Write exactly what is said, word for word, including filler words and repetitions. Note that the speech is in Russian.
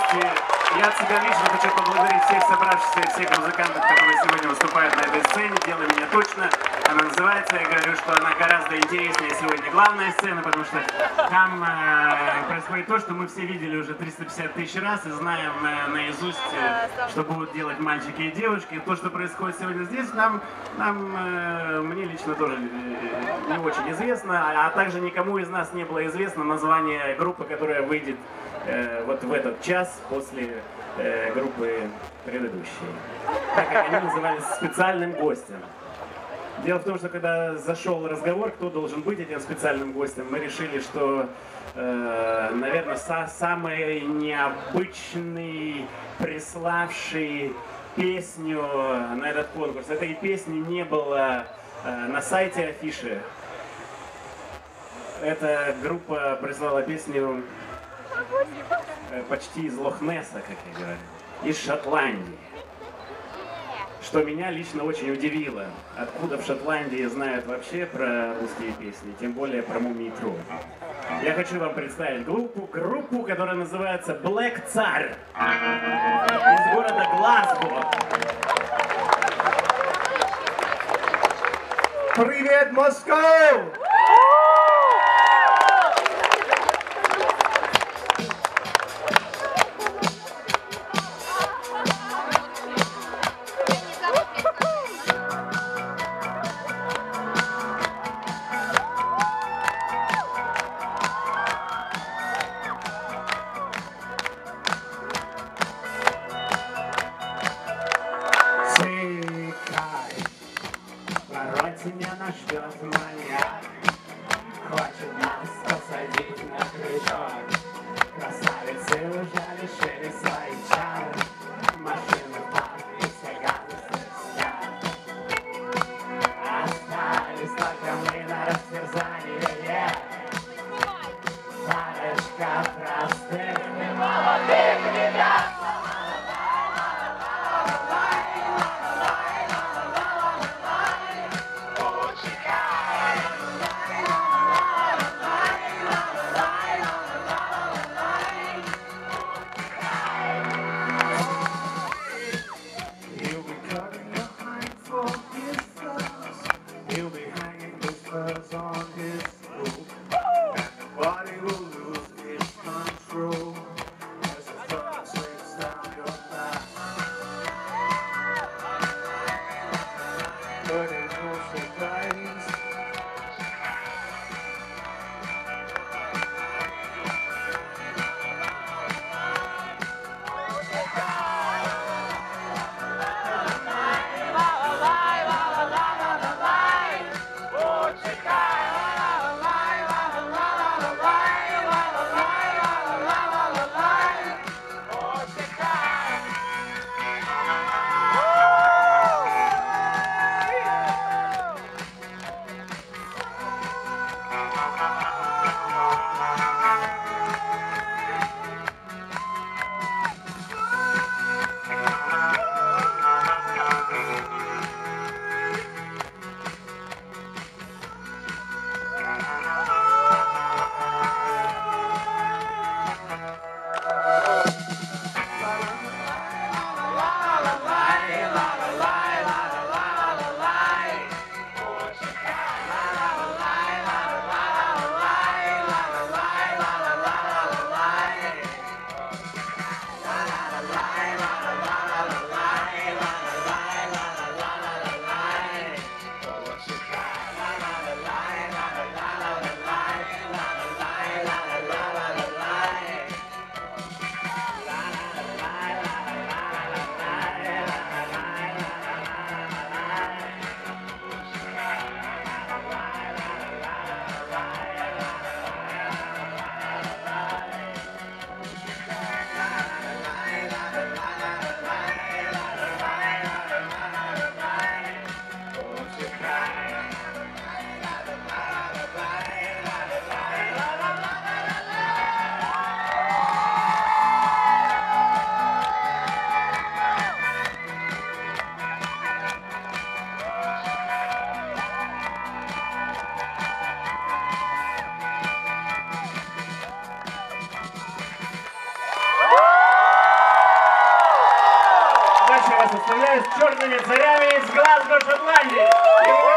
частности, я от себя лично хочу поблагодарить всех собравшихся и всех музыкантов, которые сегодня выступают на этой сцене. «Делай меня точно». Она называется, я говорю, что она гораздо интереснее сегодня главная сцена, потому что там э, происходит то, что мы все видели уже триста пятьдесят тысяч раз и знаем э, наизусть, э, что будут делать мальчики и девушки. То, что происходит сегодня здесь, нам, нам э, мне лично тоже э, не очень известно, а, а также никому из нас не было известно название группы, которая выйдет э, вот в этот час после э, группы предыдущей, так как они назывались специальным гостем. Дело в том, что когда зашел разговор, кто должен быть этим специальным гостем, мы решили, что, э, наверное, са самый необычный, приславший песню на этот конкурс. Этой песни не было э, на сайте афиши. Эта группа прислала песню э, почти из Лох-Несса, как я говорю, из Шотландии. Что меня лично очень удивило. Откуда в Шотландии знают вообще про русские песни, тем более про Мумий Тру. Я хочу вам представить группу, группу, которая называется Black Tsar из города Глазго. Привет, Москва! Меня нас ждет маньяк, хочет нас посадить на крючок. Красавицы уже лишили своих чар, машины в парк и все гадости спят. Остались только мы на растерзание, парочка простых и молодых ребят. He'll be hanging whispers on his roof, and nobody will lose his mind. вас оставляю с черными царями из Глазго, Шотландии.